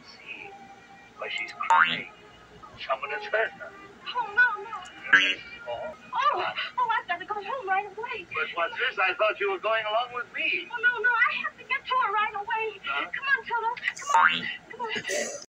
see. Why, she's crying. Someone has hurt her. Oh, no. Oh, I've got to go home right away. But what's this? I thought you were going along with me. Oh, no, I have to get to her right away. Huh? Come on, Toto. Come on.